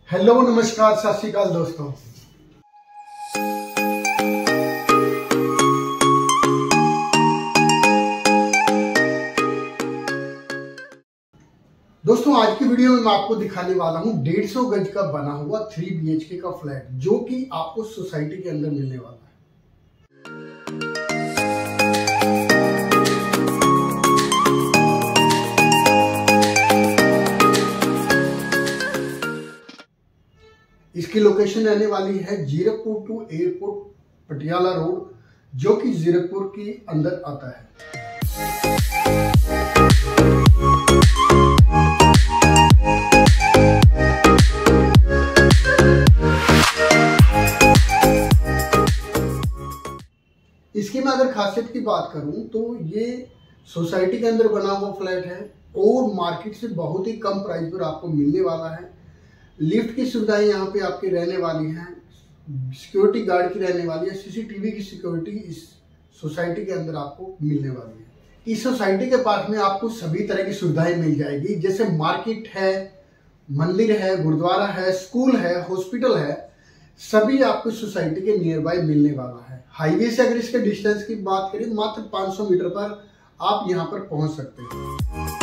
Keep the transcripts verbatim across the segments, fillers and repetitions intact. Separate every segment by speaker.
Speaker 1: Hello नमस्कार सत श्री अकाल दोस्तों। दोस्तों आज की वीडियो में मैं आपको दिखाने वाला हूं डेढ़ सौ गज का बना हुआ थ्री बी एच के का फ्लैट जो कि आपको सोसाइटी के अंदर मिलने वाला है। इसकी लोकेशन रहने वाली है Zirakpur to airport Patiala road जो कि जीरकपुर के अंदर आता है। इसकी मैं अगर खासियत की बात करूं तो ये सोसाइटी के अंदर बना हुआ फ्लैट है और मार्केट से बहुत ही कम प्राइस पर आपको मिलने वाला है। लिफ्ट की सुविधाएं यहाँ पे आपकी रहने वाली हैं, सिक्योरिटी गार्ड की रहने वाली है, सीसीटीवी की सिक्योरिटी इस सोसाइटी के अंदर आपको मिलने वाली है। इस सोसाइटी के पास में आपको सभी तरह की सुविधाएं मिल जाएगी, जैसे मार्केट है, मंदिर है, गुरुद्वारा है, स्कूल है, हॉस्पिटल है, सभी आपको सोसाइटी के नियर बाय मिलने वाला है। हाईवे से अगर इसके डिस्टेंस की बात करें मात्र पाँच सौ मीटर पर आप यहाँ पर पहुंच सकते हैं।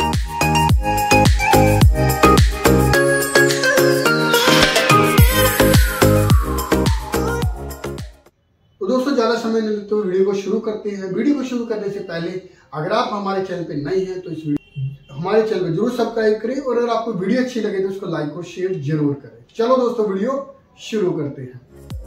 Speaker 1: तो दोस्तों ज्यादा समय नहीं लेते वीडियो को शुरू करते हैं। वीडियो को शुरू करने से पहले अगर आप हमारे चैनल पे नए हैं तो इस वीडियो हमारे चैनल पे जरूर सब्सक्राइब करें और अगर आपको वीडियो अच्छी लगे तो उसको लाइक और शेयर जरूर करें। चलो दोस्तों वीडियो शुरू करते हैं।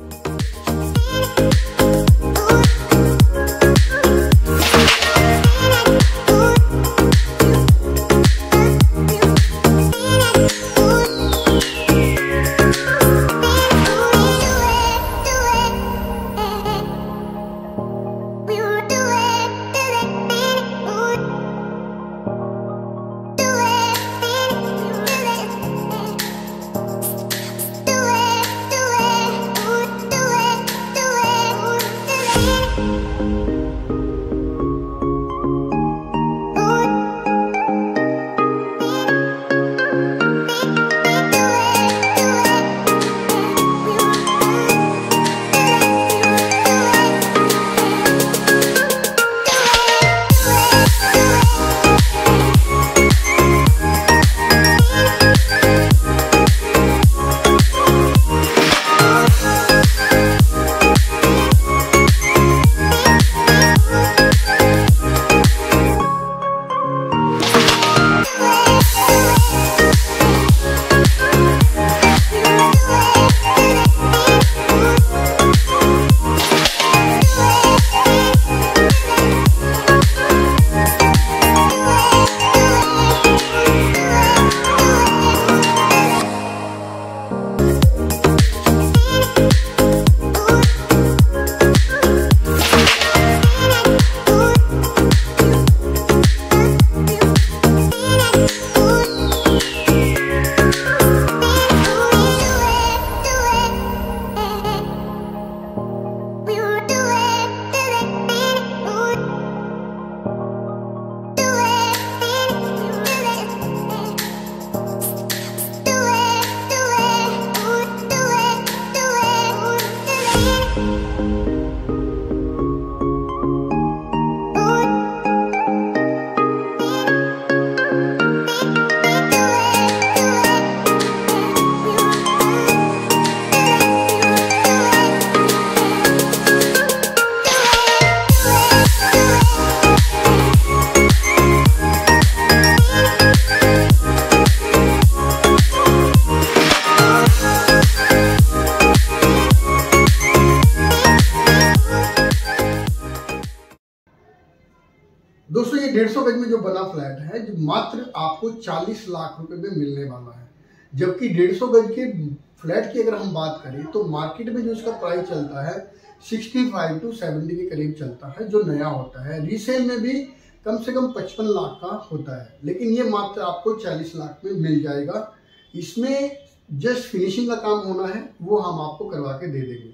Speaker 1: दोस्तों ये डेढ़ सौ गज में जो बना फ्लैट है जो मात्र आपको चालीस लाख रुपए में मिलने वाला है, जबकि डेढ़ सौ गज के फ्लैट की अगर हम बात करें तो मार्केट में जो इसका प्राइस चलता है पैंसठ टू सत्तर के करीब चलता है जो नया होता है। रीसेल में भी कम से कम पचपन लाख का होता है, लेकिन ये मात्र आपको चालीस लाख में मिल जाएगा। इसमें जस्ट फिनिशिंग का काम होना है, वो हम आपको करवा के दे देंगे।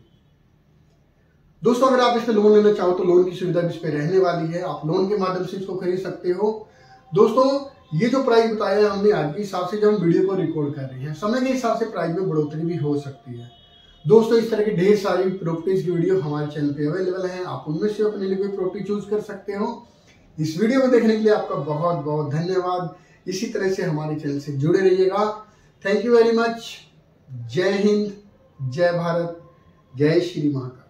Speaker 1: दोस्तों अगर आप इस पे लोन लेना चाहो तो लोन की सुविधा भी इस पे रहने वाली है, आप लोन के माध्यम से इसको खरीद सकते हो। दोस्तों ये जो प्राइस बताया है हमने आज के हिसाब से जब हम वीडियो को रिकॉर्ड कर रहे हैं, समय के हिसाब से प्राइस में बढ़ोतरी भी हो सकती है। दोस्तों इस तरह की ढेर सारी प्रॉपर्टीज की वीडियो हमारे चैनल पे अवेलेबल है, आप उनमें से अपने लिए कोई प्रॉपर्टी चूज कर सकते हो। इस वीडियो को देखने के लिए आपका बहुत बहुत धन्यवाद। इसी तरह से हमारे चैनल से जुड़े रहिएगा। Thank you very much. जय हिंद, जय भारत, जय श्री महाकाल।